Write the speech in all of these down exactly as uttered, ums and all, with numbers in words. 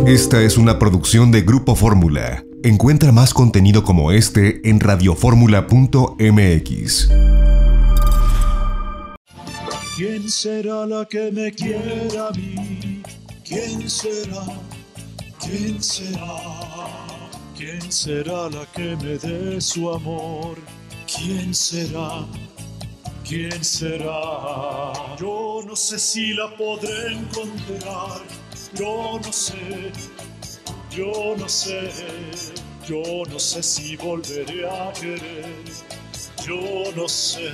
Esta es una producción de Grupo Fórmula. Encuentra más contenido como este en radioformula punto m x. ¿Quién será la que me quiera a mí? ¿Quién será? ¿Quién será? ¿Quién será la que me dé su amor? ¿Quién será? ¿Quién será? Yo no sé si la podré encontrar. Yo no sé, yo no sé, yo no sé si volveré a querer. Yo no sé,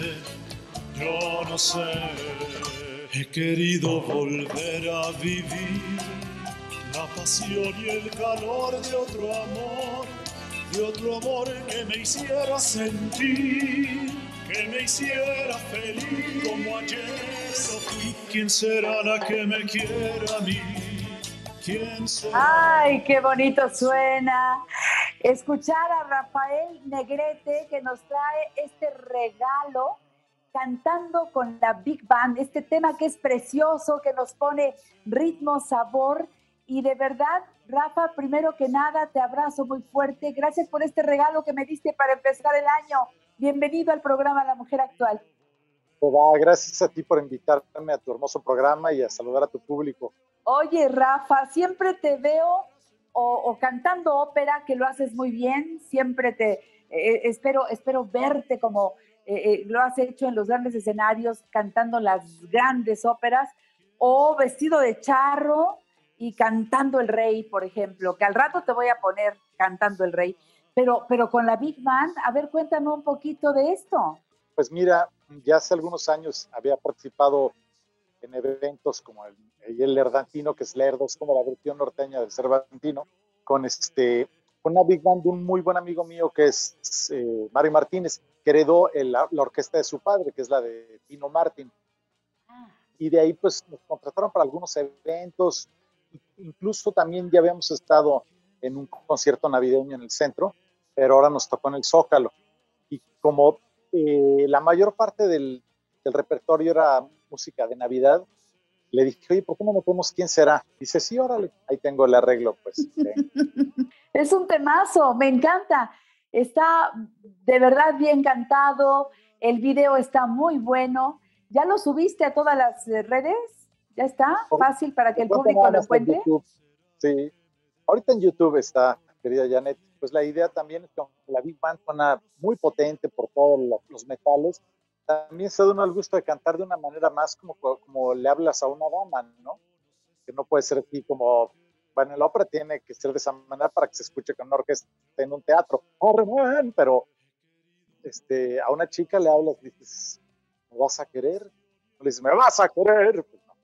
yo no sé. He querido volver a vivir la pasión y el calor de otro amor, de otro amor que me hiciera sentir, que me hiciera feliz como ayer lo fui. ¿Quién será la que me quiera a mí? ¿Quién será? Ay, qué bonito suena escuchar a Rafael Negrete, que nos trae este regalo cantando con la Big Band, este tema que es precioso, que nos pone ritmo, sabor. Y de verdad, Rafa, primero que nada, te abrazo muy fuerte. Gracias por este regalo que me diste para empezar el año. Bienvenido al programa La Mujer Actual. Gracias a ti por invitarme a tu hermoso programa y a saludar a tu público. Oye, Rafa, siempre te veo o, o cantando ópera, que lo haces muy bien. Siempre te eh, espero, espero verte como eh, eh, lo has hecho en los grandes escenarios, cantando las grandes óperas, o vestido de charro y cantando El Rey, por ejemplo, que al rato te voy a poner cantando El Rey. Pero, pero con la Big Band, a ver, cuéntame un poquito de esto. Pues mira, ya hace algunos años había participado en eventos como el, el Lerdatino, que es Lerdo, es como la versión norteña del Cervantino, con, este, con una Big Band de un muy buen amigo mío que es eh, Mario Martínez, que heredó el, la, la orquesta de su padre, que es la de Tino Martin. Y de ahí pues nos contrataron para algunos eventos, incluso también ya habíamos estado en un concierto navideño en el centro, pero ahora nos tocó en el Zócalo. Y como eh, la mayor parte del, del repertorio era música de Navidad, le dije, oye, ¿por qué no metemos quién será? Dice, sí, órale, ahí tengo el arreglo, pues. ¿Sí? Es un temazo, me encanta. Está de verdad bien cantado, el video está muy bueno. ¿Ya lo subiste a todas las redes? ¿Ya está fácil para que el público lo encuentre? Sí, ahorita en YouTube está, querida Janet. Pues la idea también es que la Big Band suena muy potente por todos los metales. También se da uno el gusto de cantar de una manera más como, como le hablas a una dama, ¿no? Que no puede ser así como, bueno, en la ópera tiene que ser de esa manera para que se escuche con una orquesta en un teatro. Pero este, a una chica le hablas, dices, ¿me vas a querer? Le dices, ¿me vas a querer? Pues no.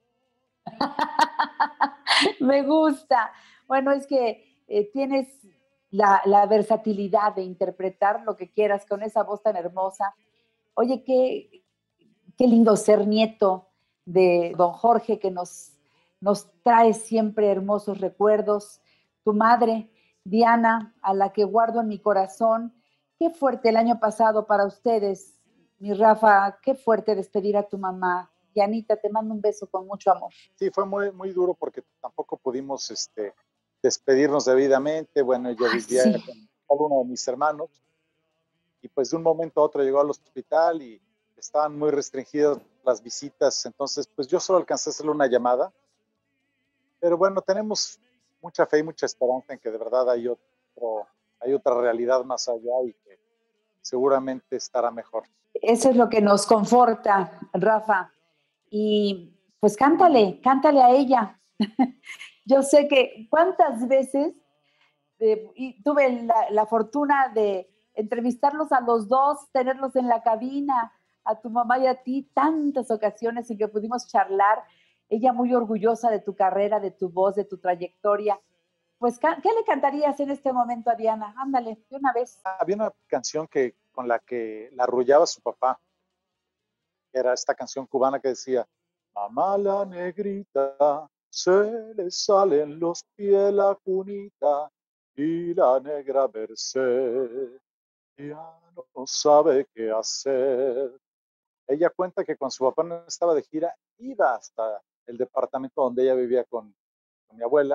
Me gusta. Bueno, es que eh, tienes la, la versatilidad de interpretar lo que quieras con esa voz tan hermosa. Oye, qué, qué lindo ser nieto de don Jorge, que nos, nos trae siempre hermosos recuerdos. Tu madre, Diana, a la que guardo en mi corazón. Qué fuerte el año pasado para ustedes, mi Rafa, qué fuerte despedir a tu mamá. Dianita, te mando un beso con mucho amor. Sí, fue muy, muy duro porque tampoco pudimos este, despedirnos debidamente. Bueno, yo Ay, vivía sí. con uno de mis hermanos y pues de un momento a otro llegó al hospital y estaban muy restringidas las visitas, entonces pues yo solo alcancé a hacerle una llamada, pero bueno, tenemos mucha fe y mucha esperanza en que de verdad hay, otro, hay otra realidad más allá y que seguramente estará mejor. Eso es lo que nos conforta, Rafa. Y pues cántale, cántale a ella. Yo sé que cuántas veces eh, y tuve la, la fortuna de entrevistarlos a los dos, tenerlos en la cabina, a tu mamá y a ti, tantas ocasiones en que pudimos charlar, ella muy orgullosa de tu carrera, de tu voz, de tu trayectoria. Pues, ¿qué le cantarías en este momento a Diana? Ándale, de una vez. Había una canción que, con la que la arrullaba su papá, que era esta canción cubana que decía, mamá la negrita, se le salen los pies la cunita, y la negra Merced ya no sabe qué hacer. Ella cuenta que cuando su papá no estaba de gira, iba hasta el departamento donde ella vivía con, con mi abuela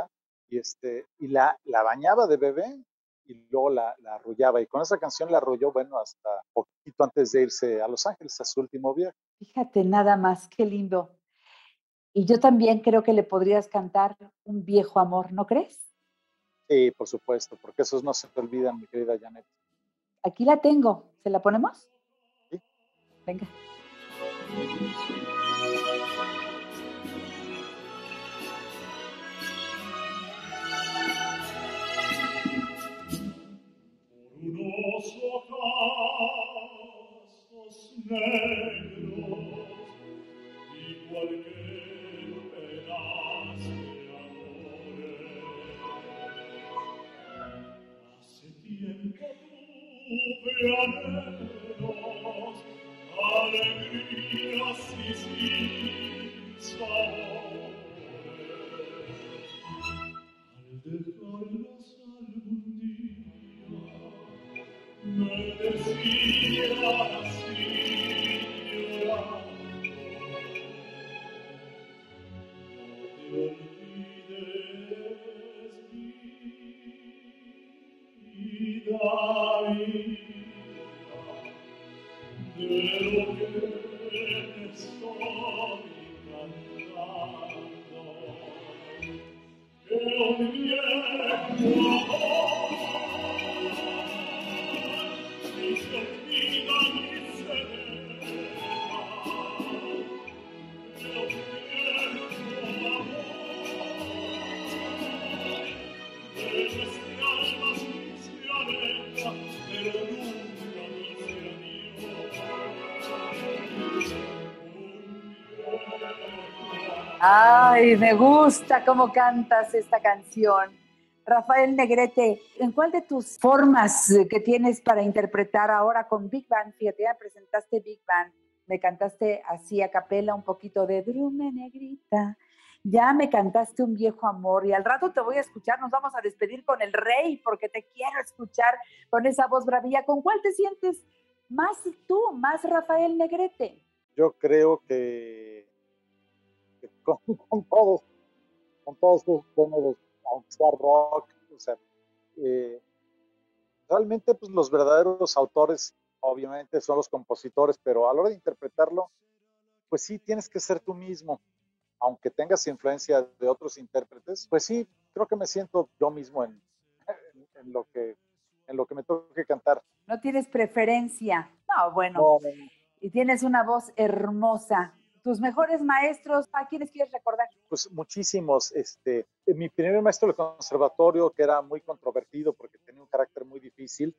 y, este, y la, la bañaba de bebé y luego la, la arrullaba. Y con esa canción la arrulló, bueno, hasta poquito antes de irse a Los Ángeles, a su último viaje. Fíjate nada más, qué lindo. Y yo también creo que le podrías cantar Un viejo amor, ¿no crees? Sí, por supuesto, porque esos no se te olvidan, mi querida Janet. Aquí la tengo. ¿Se la ponemos? ¿Sí? Venga. Unos ojos negros, igual que penas de amores. Hace tiempo tuve anhelos, alegrías y sin sabores. Al dejarlas algún día, me decía así llorando: no te olvides, vida mía, de lo que te estoy cantando. Que un viejo amor ni se olvida ni se deja. Que un viejo amor de nuestra alma sí se aleja, pero nunca dice adiós. Ay, me gusta cómo cantas esta canción. Rafael Negrete, ¿en cuál de tus formas que tienes para interpretar ahora con Big Band? Fíjate, ya presentaste Big Band, me cantaste así a capela un poquito de Drume Negrita, ya me cantaste Un viejo amor y al rato te voy a escuchar, nos vamos a despedir con el rey porque te quiero escuchar con esa voz bravía. ¿Con cuál te sientes más tú, más Rafael Negrete? Yo creo que, que con, con todos, con todos los géneros, aunque sea rock, o sea, eh, realmente pues los verdaderos autores obviamente son los compositores, pero a la hora de interpretarlo, pues sí tienes que ser tú mismo, aunque tengas influencia de otros intérpretes, pues sí, creo que me siento yo mismo en, en, en lo, que, en lo que me toque cantar. ¿No tienes preferencia? No, bueno, No, no, no. y tienes una voz hermosa. ¿Tus mejores maestros, a quiénes quieres recordar? Pues muchísimos. Este, mi primer maestro del conservatorio, que era muy controvertido porque tenía un carácter muy difícil,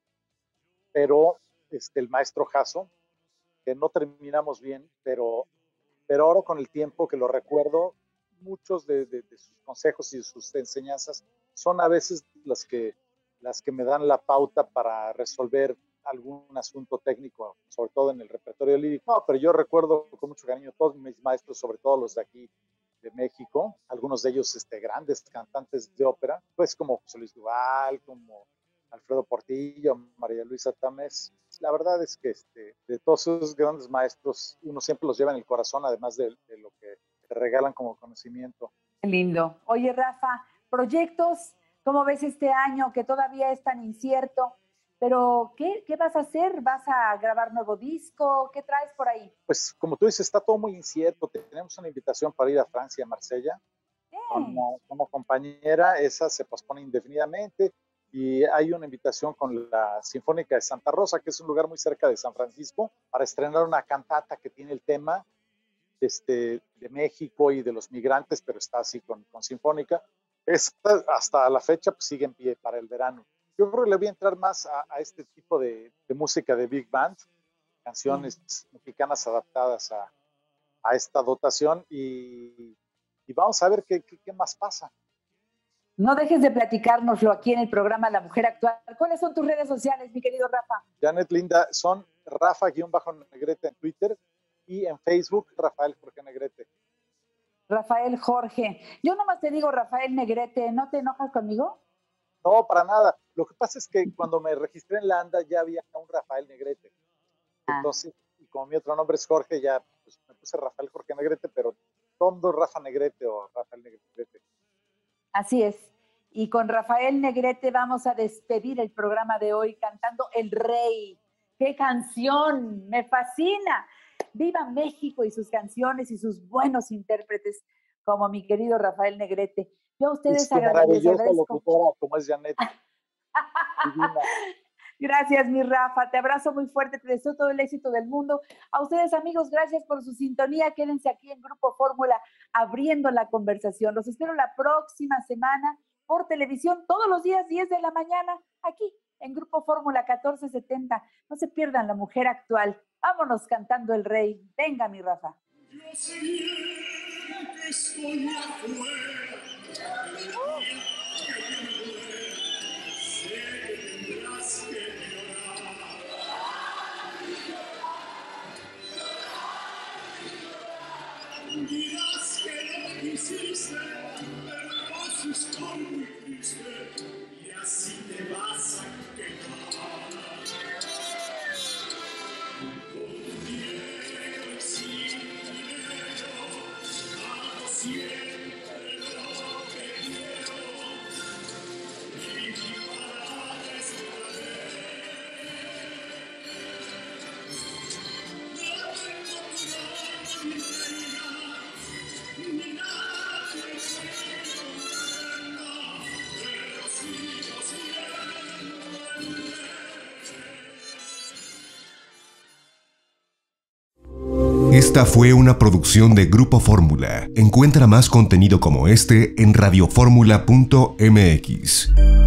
pero este, el maestro Jasso, que no terminamos bien, pero, pero ahora con el tiempo que lo recuerdo, muchos de, de, de sus consejos y de sus enseñanzas son a veces las que, las que me dan la pauta para resolver algún asunto técnico, sobre todo en el repertorio lírico. No, pero yo recuerdo con mucho cariño todos mis maestros, sobre todo los de aquí de México, algunos de ellos este, grandes cantantes de ópera, pues como José Luis Duval, como Alfredo Portillo, María Luisa Tamés. La verdad es que este, de todos esos grandes maestros, uno siempre los lleva en el corazón, además de, de lo que te regalan como conocimiento. Qué lindo. Oye, Rafa, proyectos, ¿cómo ves este año que todavía es tan incierto? Pero, ¿qué, qué vas a hacer? ¿Vas a grabar nuevo disco? ¿Qué traes por ahí? Pues como tú dices, está todo muy incierto. Tenemos una invitación para ir a Francia, a Marsella, con Eh, una, una compañera, esa se pospone indefinidamente, y hay una invitación con la Sinfónica de Santa Rosa, que es un lugar muy cerca de San Francisco, para estrenar una cantata que tiene el tema este, de México y de los migrantes, pero está así con, con Sinfónica. Esta, hasta la fecha pues, sigue en pie para el verano. Yo creo que le voy a entrar más a, a este tipo de, de, música de Big Band, canciones sí. mexicanas adaptadas a, a esta dotación, y, y vamos a ver qué, qué, qué más pasa. No dejes de platicárnoslo aquí en el programa La Mujer Actual. ¿Cuáles son tus redes sociales, mi querido Rafa? Janet Linda, son Rafa-Negrete en Twitter y en Facebook, Rafael Jorge Negrete. Rafael Jorge. Yo nomás te digo Rafael Negrete, ¿no te enojas conmigo? No, para nada. Lo que pasa es que cuando me registré en la ANDA ya había un Rafael Negrete. Entonces, ah. y como mi otro nombre es Jorge, ya pues, me puse Rafael Jorge Negrete, pero todo Rafa Negrete o Rafael Negrete. Así es. Y con Rafael Negrete vamos a despedir el programa de hoy cantando El Rey. ¡Qué canción! ¡Me fascina! ¡Viva México y sus canciones y sus buenos intérpretes como mi querido Rafael Negrete! Yo a ustedes es maravillosa locutora como es Janet. Gracias, mi Rafa. Te abrazo muy fuerte. Te deseo todo el éxito del mundo. A ustedes, amigos, gracias por su sintonía. Quédense aquí en Grupo Fórmula abriendo la conversación. Los espero la próxima semana por televisión, todos los días, diez de la mañana, aquí en Grupo Fórmula catorce setenta. No se pierdan La Mujer Actual. Vámonos cantando El Rey. Venga, mi Rafa. Yo sé bien que estoy afuera, uh. Sé que tendrás que llorar. Dirás que lo quisiste, pero lo haces muy triste, y así te vas a quedar. Con dinero y sin dinero, hago siempre lo que quiero, y mi palabra es la ley. No tengo trono ni reina, ni nada que sea moderna, pero sigo siendo el rey. Esta fue una producción de Grupo Fórmula. Encuentra más contenido como este en radioformula punto m x.